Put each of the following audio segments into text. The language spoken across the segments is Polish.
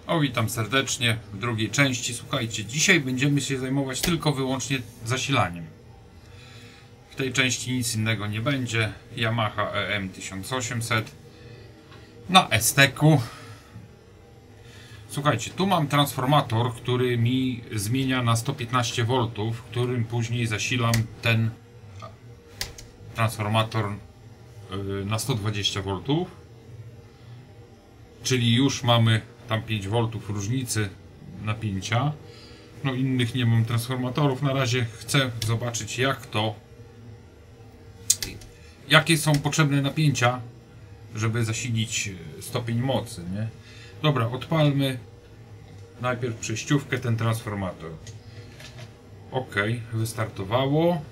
O, witam serdecznie w drugiej części. Słuchajcie, dzisiaj będziemy się zajmować tylko wyłącznie zasilaniem. W tej części nic innego nie będzie. Yamaha EM 1800 na STK-u. Słuchajcie, tu mam transformator, który mi zmienia na 115 V, którym później zasilam ten transformator na 120 V. Czyli już mamy tam 5 V różnicy napięcia. No innych nie mam transformatorów. Na razie chcę zobaczyć jakie są potrzebne napięcia, żeby zasilić stopień mocy, nie? Dobra, odpalmy najpierw przejściówkę, ten transformator. Ok, wystartowało.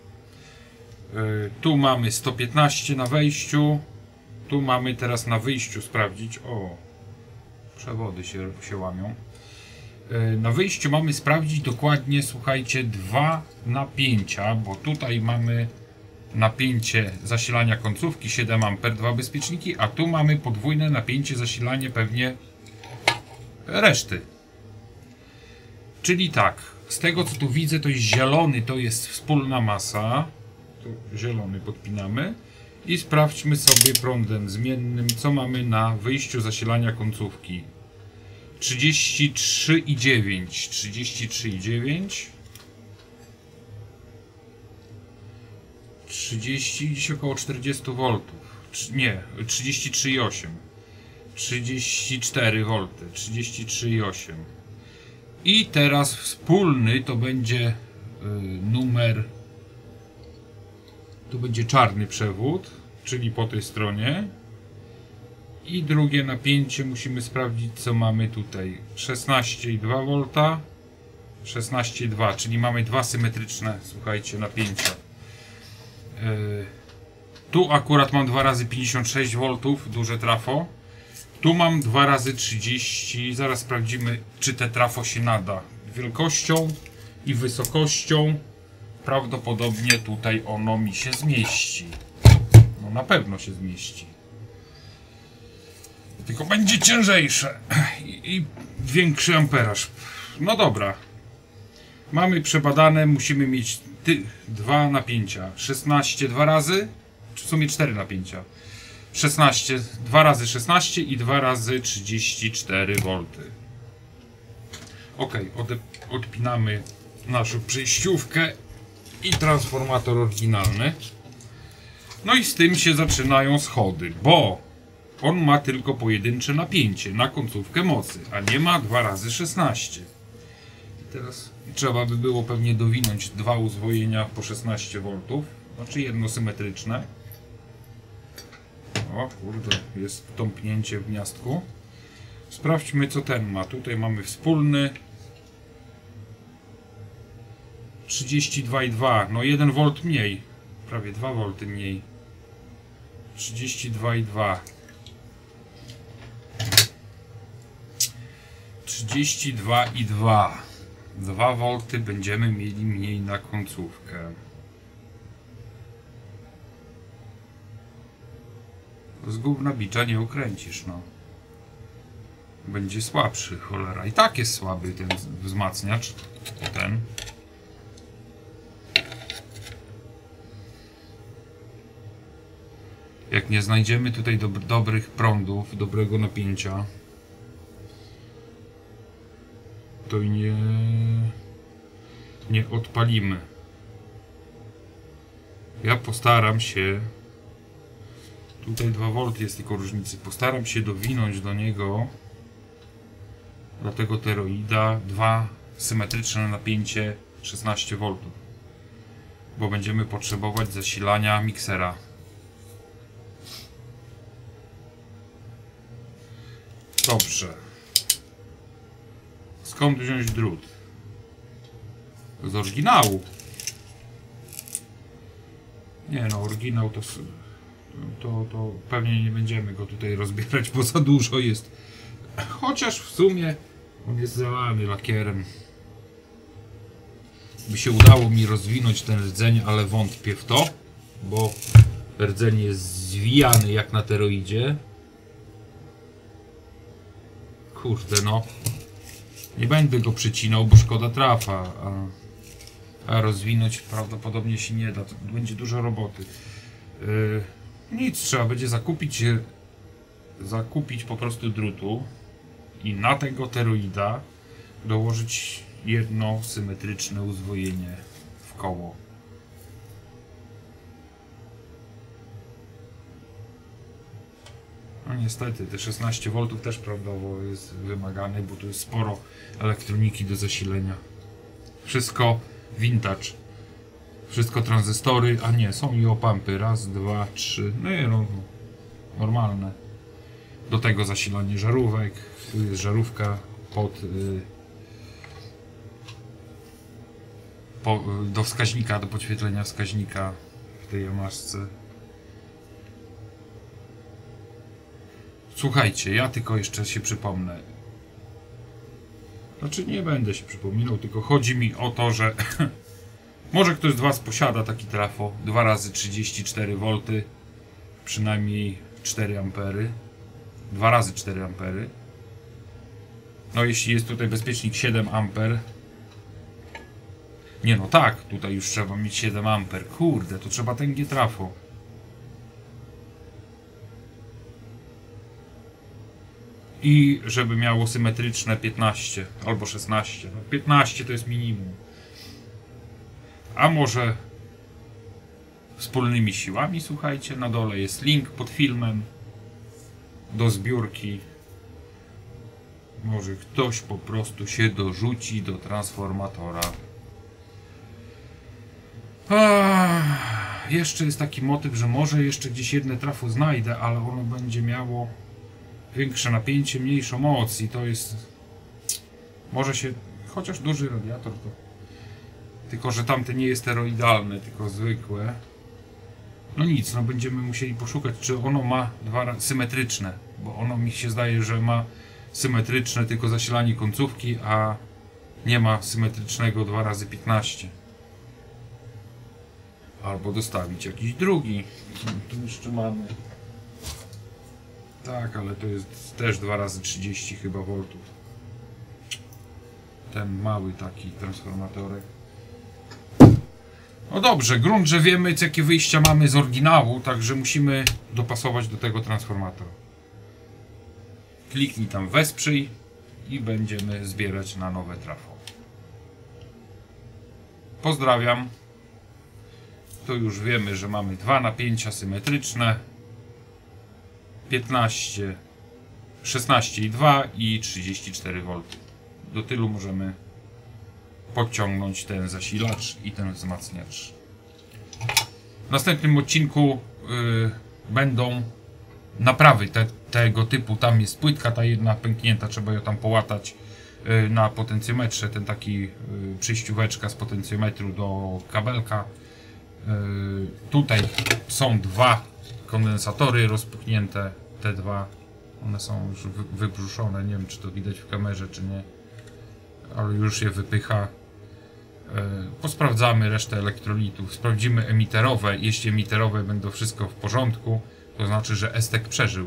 Tu mamy 115 na wejściu. Tu mamy teraz na wyjściu sprawdzić. O, przewody się łamią. Na wyjściu mamy sprawdzić dokładnie, słuchajcie, dwa napięcia, bo tutaj mamy napięcie zasilania końcówki 7 A, dwa bezpieczniki, a tu mamy podwójne napięcie zasilanie pewnie reszty. Czyli tak, z tego co tu widzę, to jest zielony, to jest wspólna masa. Tu zielony podpinamy i sprawdźmy sobie prądem zmiennym, co mamy na wyjściu zasilania końcówki. 33,9, 33,9, 30, gdzieś około 40 V, nie, 33,8, 34 V, 33,8. I teraz wspólny to będzie numer, tu będzie czarny przewód, czyli po tej stronie. I drugie napięcie musimy sprawdzić, co mamy tutaj. 16,2 V, 16,2, czyli mamy dwa symetryczne, słuchajcie, napięcia. Tu akurat mam 2 razy 56 V, duże trafo. Tu mam 2 razy 30. Zaraz sprawdzimy, czy te trafo się nada. Wielkością i wysokością prawdopodobnie tutaj ono mi się zmieści. No na pewno się zmieści. Tylko będzie ciężejsze i większy amperaż. No dobra. Mamy przebadane, musimy mieć dwa napięcia. 16 dwa razy, czy w sumie 4 napięcia. 16, 2 razy 16 i 2 razy 34 V. Ok, odpinamy naszą przejściówkę i transformator oryginalny. No i z tym się zaczynają schody, bo on ma tylko pojedyncze napięcie na końcówkę mocy, a nie ma 2 razy 16. I teraz trzeba by było pewnie dowinąć dwa uzwojenia po 16 V, znaczy jedno symetryczne. O kurde, jest tąpnięcie w gniazdku. Sprawdźmy, co ten ma. Tutaj mamy wspólny 32,2, no 1 V mniej, prawie 2 V mniej. 32,2. 32,2. 2 V będziemy mieli mniej na końcówkę. Z gówna bicza nie ukręcisz, no. Będzie słabszy, cholera. I tak jest słaby ten wzmacniacz. Ten. Jak nie znajdziemy tutaj dobrych prądów, dobrego napięcia, to i nie odpalimy. Ja postaram się, tutaj 2 V jest tylko różnicy, postaram się dowinąć do niego, do tego teroida, dwa symetryczne napięcie 16 V, bo będziemy potrzebować zasilania miksera. Dobrze. Skąd wziąć drut? Z oryginału. Nie no, oryginał to pewnie nie będziemy go tutaj rozbierać, bo za dużo jest. Chociaż w sumie on jest zalany lakierem. By się udało mi rozwinąć ten rdzeń, ale wątpię w to, bo rdzeń jest zwijany jak na teroidzie. kurde no. Nie będę go przycinał, bo szkoda trafa. A rozwinąć prawdopodobnie się nie da. To będzie dużo roboty. Nic, trzeba będzie zakupić po prostu drutu i na tego teroida dołożyć jedno symetryczne uzwojenie w koło. No niestety, te 16 V też prawdopodobnie jest wymagane, bo tu jest sporo elektroniki do zasilenia. Wszystko vintage. Wszystko tranzystory, a nie, są i opampy. Raz, dwa, trzy. No normalne. Do tego zasilanie żarówek. Tu jest żarówka do wskaźnika, do podświetlenia wskaźnika w tej Yamaszce. Słuchajcie, ja tylko jeszcze się przypomnę. Znaczy nie będę się przypominał, tylko chodzi mi o to, że może ktoś z Was posiada taki trafo 2 razy 34 V, przynajmniej 4 ampery, 2 razy 4 ampery. No jeśli jest tutaj bezpiecznik 7 amper. Nie no tak, tutaj już trzeba mieć 7 amper. Kurde, to trzeba tęgie trafo. I żeby miało symetryczne 15 albo 16. No 15 to jest minimum. A może wspólnymi siłami, słuchajcie, na dole jest link pod filmem do zbiórki. Może ktoś po prostu się dorzuci do transformatora. Jeszcze jest taki motyw, że może jeszcze gdzieś jedno trafo znajdę, ale ono będzie miało większe napięcie, mniejszą moc i to jest... Może się... Chociaż duży radiator to... Tylko, że tamte nie jest steroidalne, tylko zwykłe. No nic, no będziemy musieli poszukać, czy ono ma symetryczne. Bo ono mi się zdaje, że ma symetryczne tylko zasilanie końcówki, a nie ma symetrycznego 2 razy 15. Albo dostawić jakiś drugi. Tu jeszcze mamy. Tak, ale to jest też 2 razy 30 chyba voltów. Ten mały taki transformatorek. No dobrze, grunt, że wiemy, jakie wyjścia mamy z oryginału, także musimy dopasować do tego transformatora. Kliknij tam wesprzyj i będziemy zbierać na nowe trafo. Pozdrawiam. To już wiemy, że mamy 2 napięcia symetryczne. 15, 16,2 i 34 V. Do tylu możemy podciągnąć ten zasilacz i ten wzmacniacz. W następnym odcinku będą naprawy tego typu. Tam jest płytka ta jedna pęknięta, trzeba ją tam połatać na potencjometrze. Ten taki przyjścióweczka z potencjometru do kabelka. Tutaj są 2 kondensatory rozpuchnięte, te 2. One są już wybruszone, nie wiem czy to widać w kamerze czy nie, ale już je wypycha. Posprawdzamy resztę elektrolitów, sprawdzimy emiterowe. Jeśli emiterowe będą wszystko w porządku, to znaczy, że Estek przeżył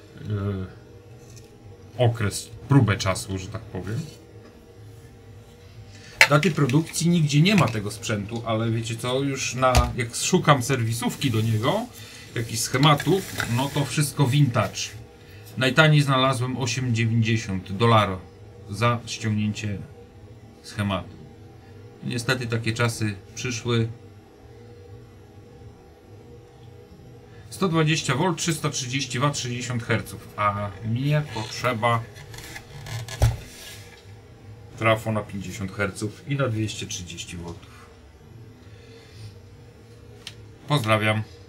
okres, próbę czasu, że tak powiem. Daty produkcji nigdzie nie ma tego sprzętu, ale wiecie co, już jak szukam serwisówki do niego, jakichś schematów, no to wszystko vintage. Najtaniej znalazłem $8,90 za ściągnięcie schematu. Niestety takie czasy przyszły. 120 V, 330 W, 60 Hz, a mnie potrzeba trafo na 50 Hz i na 230 V. Pozdrawiam.